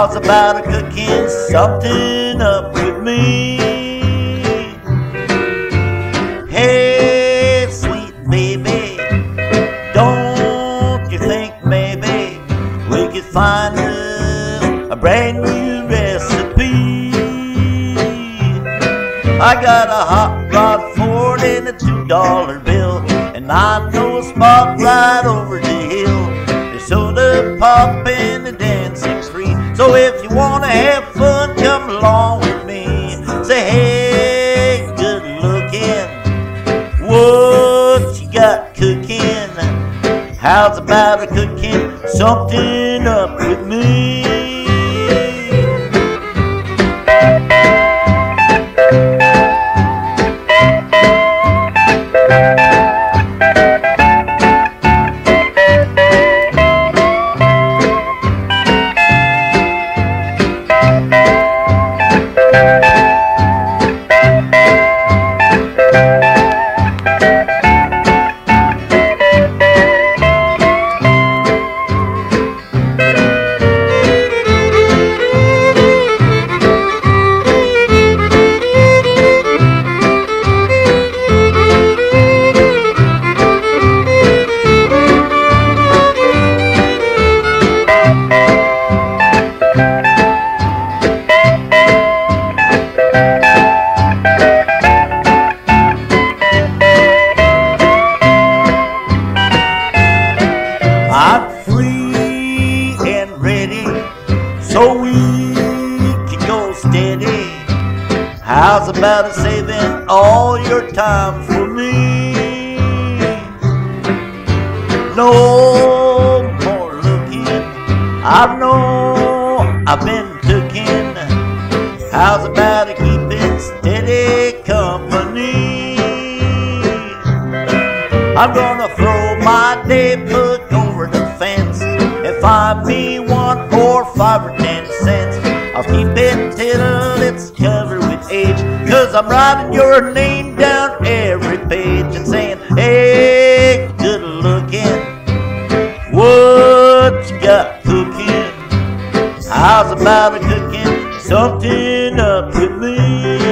How's about a cooking something up with me? Hey, sweet baby, don't you think maybe we could find us a brand new recipe? I got a hot rod Ford and a $2 bill, and I know a spot right over the hill. There's soda pop and the dancing's free. So if you wanna have fun, come along with me. Say, hey, good looking, what you got cooking? How's about a cooking something up with me? I'm free and ready, so we can go steady. How's about saving all your time for me? No more looking, I've been cooking. How's about keeping steady company? I'm gonna throw my day book over the fence and find me 1 or 5 or 10 cents. I'll keep it till it's covered with age, 'cause I'm writing your name down every page and saying, hey, good looking, what you got cooking? How's about a cooking something up with me?